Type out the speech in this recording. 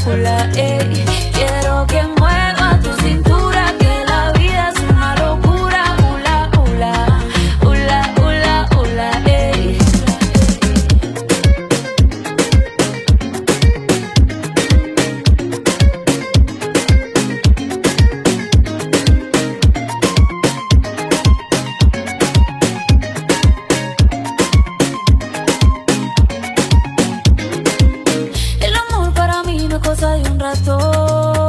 hula, ey. Quiero que mueva tu cintura, que la vida es una locura. Hula, hula, hula, hula, hula, ey. El amor para mí no es cosa de un rato.